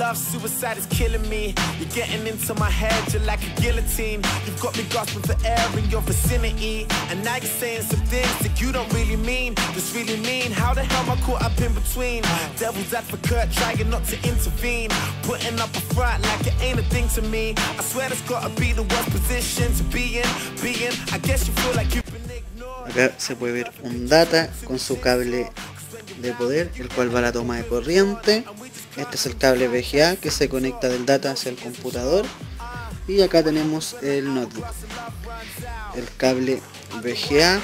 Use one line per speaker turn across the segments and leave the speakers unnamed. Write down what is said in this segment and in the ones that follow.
love, suicide is killing me. You're getting into my head, you're like a guillotine. You've got me gasping for air in your vicinity. And now you're saying some things that you don't really mean. This really mean, how the hell am I caught up in between? Devil's advocate, trying not to intervene. Putting up a front like it ain't a thing to me. I swear that's gotta be the worst position to be in. I guess you feel like you've been ignored.
Acá se puede ver un data con su cable de poder, el cual va a la toma de corriente. Este es el cable VGA que se conecta del data hacia el computador. Y acá tenemos el notebook. El cable VGA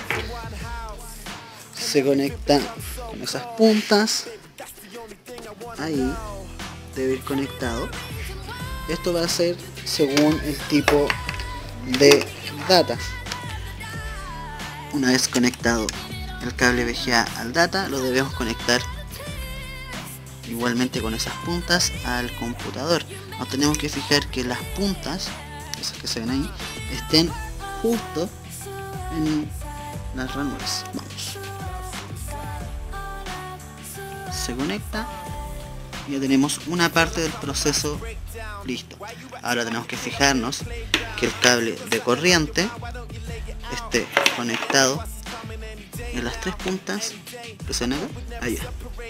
se conecta con esas puntas. Ahí debe ir conectado. Esto va a ser según el tipo de data. Una vez conectado el cable VGA al data, lo debemos conectar igualmente con esas puntas al computador. Nos tenemos que fijar que las puntas, esas que se ven ahí, estén justo en las ranuras. Vamos. Se conecta y ya tenemos una parte del proceso listo. Ahora tenemos que fijarnos que el cable de corriente esté conectado en las tres puntas que se ven acá, allá.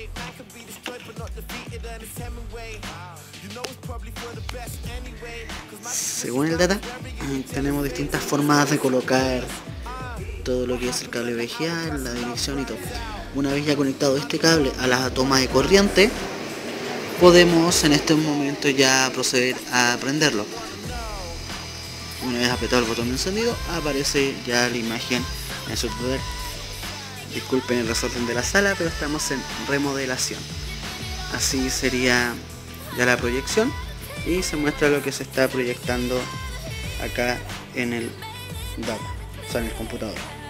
Según el data, tenemos distintas formas de colocar todo lo que es el cable VGA, la dirección y todo. Una vez ya conectado este cable a la toma de corriente, podemos en este momento ya proceder a prenderlo. Una vez apretado el botón de encendido, aparece ya la imagen en su poder. Disculpen el desorden de la sala, pero estamos en remodelación. Así sería ya la proyección y se muestra lo que se está proyectando acá en el data, o sea, en el computador.